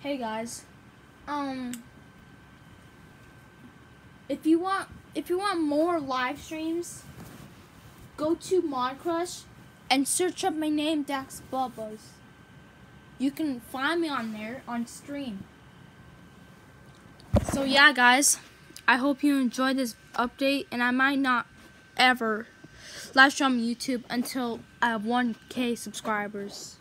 Hey guys, if you want more live streams, go to Mod Crush and search up my name, Dax Bubbles. You can find me on there on stream. So yeah, guys, I hope you enjoyed this update, and I might not ever live stream on YouTube until I have 1K subscribers.